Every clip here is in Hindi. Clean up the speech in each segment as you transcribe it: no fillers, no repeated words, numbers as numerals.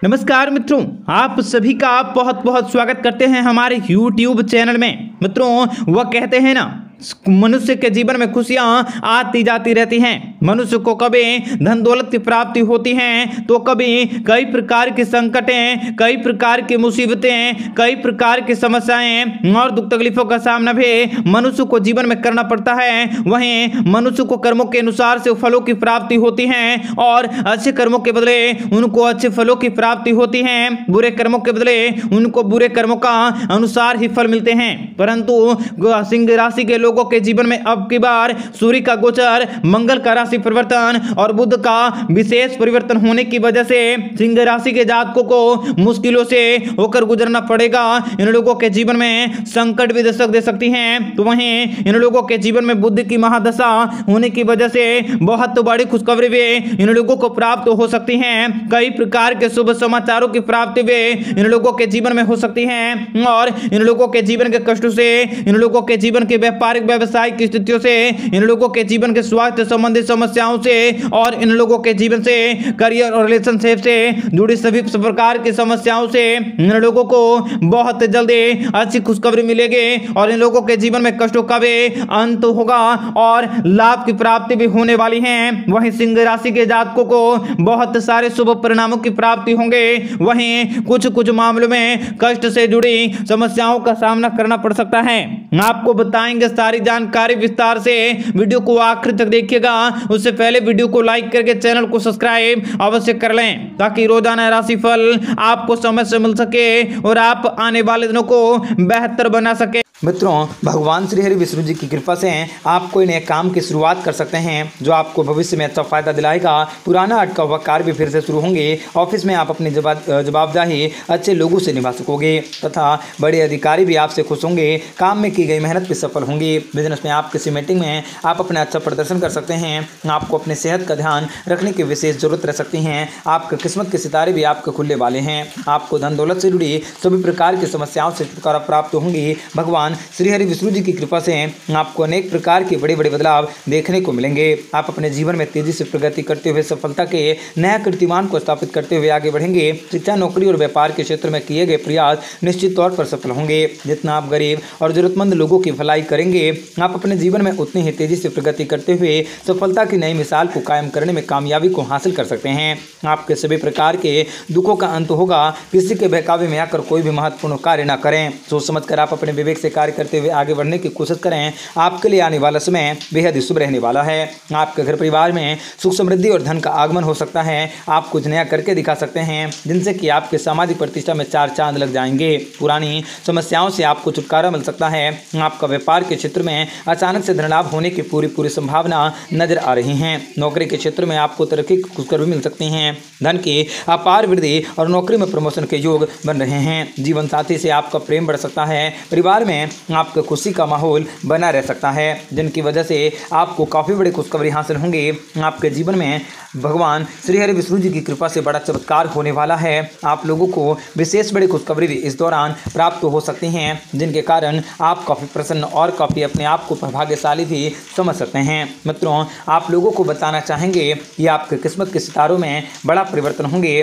नमस्कार मित्रों, आप सभी का बहुत बहुत स्वागत करते हैं हमारे YouTube चैनल में। मित्रों, वह कहते हैं ना, मनुष्य के जीवन में खुशियां आती जाती रहती हैं। मनुष्य को कभी धन दौलत की प्राप्ति होती है तो कभी कई प्रकार की संकटें, कई प्रकार की मुसीबतें, कई प्रकार की समस्याएं और दुख तकलीफों का सामना भी मनुष्य को जीवन में करना पड़ता है। वहीं मनुष्य को कर्मों के अनुसार से फलों की प्राप्ति होती है और अच्छे कर्मों के बदले उनको अच्छे फलों की प्राप्ति होती है, बुरे कर्मों के बदले उनको बुरे कर्मों का अनुसार ही फल मिलते हैं। परंतु सिंह राशि के लोगों के जीवन में अब की बार सूर्य का गोचर, मंगल का राशि परिवर्तन और बुध का विशेष परिवर्तन होने की वजह से सिंह राशि के जातकों को मुश्किलों से होकर गुजरना पड़ेगा। इन लोगों के जीवन में संकट भी दस्तक दे सकती हैं। तो वहीं इन लोगों के जीवन में बुध की महादशा होने की वजह से बहुत बड़ी खुशखबरी भी इन लोगों को प्राप्त हो सकती हैं। कई प्रकार के शुभ समाचारों की प्राप्ति भी इन लोगों के जीवन में हो सकती है और इन लोगों के जीवन के कष्टों से, इन लोगों के जीवन के व्यापारिक व्यवसायिक स्थितियों से, इन लोगों के जीवन के स्वास्थ्य संबंधित समस्याओं से और इन लोगों के जीवन से करियर और रिलेशनशिप से जुड़ी सभी प्रकार की समस्याओं से इन लोगों को बहुत जल्दी अच्छी खुशखबरी मिलेगी और इन लोगों के जीवन में कष्टों का भी अंत होगा और लाभ की प्राप्ति भी होने वाली है। वहीं सिंह राशि के जातकों को बहुत सारे शुभ परिणामों की प्राप्ति होंगे। वहीं कुछ कुछ मामलों में कष्ट से जुड़ी समस्याओं का सामना करना पड़ सकता है। आपको बताएंगे सारी जानकारी विस्तार से, वीडियो को आखिर तक देखिएगा। उससे पहले वीडियो को लाइक करके चैनल को सब्सक्राइब अवश्य कर लें ताकि रोजाना राशिफल आपको समय से मिल सके और आप आने वाले दिनों को बेहतर बना सके। मित्रों, भगवान श्री हरि विष्णु जी की कृपा से आप कोई नए काम की शुरुआत कर सकते हैं जो आपको भविष्य में अच्छा फायदा दिलाएगा। पुराना अटका हुआ कार्य भी फिर से शुरू होंगे। ऑफिस में आप अपनी जवाबदेही अच्छे लोगों से निभा सकोगे तथा बड़े अधिकारी भी आपसे खुश होंगे। काम में की गई मेहनत भी सफल होंगी। बिजनेस में आप किसी मीटिंग में आप अपना अच्छा प्रदर्शन कर सकते हैं। आपको अपने सेहत का ध्यान रखने की विशेष जरूरत रह सकती है। आपके किस्मत के सितारे भी आपके खुलने वाले हैं। आपको धन दौलत से जुड़ी सभी प्रकार की समस्याओं से छुटकारा प्राप्त होंगी। भगवान श्री हरि विष्णु जी की कृपा से आपको अनेक प्रकार के बड़े बड़े बदलाव देखने को मिलेंगे। आप अपने जीवन में तेजी से प्रगति करते हुए सफलता के नया कीर्तिमान को स्थापित करते हुए आगे बढ़ेंगे। शिक्षा, नौकरी और व्यापार के क्षेत्र में किए गए प्रयास निश्चित तौर पर सफल होंगे। जितना आप गरीब और जरूरतमंद लोगों की भलाई करेंगे, आप अपने जीवन में उतनी ही तेजी से प्रगति करते हुए सफलता की नई मिसाल को कायम करने में कामयाबी को हासिल कर सकते हैं। आपके सभी प्रकार के दुखों का अंत होगा। किसी के बहकावे में आकर कोई भी महत्वपूर्ण कार्य न करें। सोच समझकर आप अपने विवेक से कार्य करते हुए आगे बढ़ने की कोशिश करें। आपके लिए आने वाला समय बेहद शुभ रहने वाला है। आपके घर परिवार में सुख समृद्धि और धन का आगमन हो सकता है। आप कुछ नया करके दिखा सकते हैं जिनसे कि आपके सामाजिक प्रतिष्ठा में चार चांद लग जाएंगे। पुरानी समस्याओं से आपको छुटकारा मिल सकता है। आपका व्यापार के क्षेत्र में अचानक से धन लाभ होने की पूरी संभावना नजर आ रही है। नौकरी के क्षेत्र में आपको तरक्की की खुशखबरी मिल सकती है। धन की अपार वृद्धि और नौकरी में प्रमोशन के योग बन रहे हैं। जीवन साथी से आपका प्रेम बढ़ सकता है। परिवार में आपको खुशी का माहौल बना रह सकता है जिनकी वजह से आपको काफ़ी बड़ी खुशखबरी हासिल होंगी। आपके जीवन में भगवान श्री हरि विष्णु जी की कृपा से बड़ा चमत्कार होने वाला है। आप लोगों को विशेष बड़ी खुशखबरी भी इस दौरान प्राप्त हो सकती हैं जिनके कारण आप काफ़ी प्रसन्न और काफ़ी अपने आप को भाग्यशाली भी समझ सकते हैं। मित्रों, आप लोगों को बताना चाहेंगे कि आपके किस्मत के सितारों में बड़ा परिवर्तन होंगे।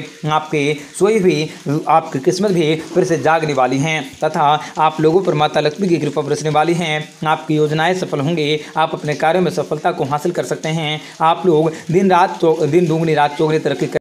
आपकी किस्मत भी फिर से जागने वाली हैं तथा आप लोगों पर माता लक्ष्मी की कृपा बरसने वाली हैं। आपकी योजनाएं सफल होंगी। आप अपने कार्यों में सफलता को हासिल कर सकते हैं। आप लोग दिन दुगनी रात चौगुनी तरक्की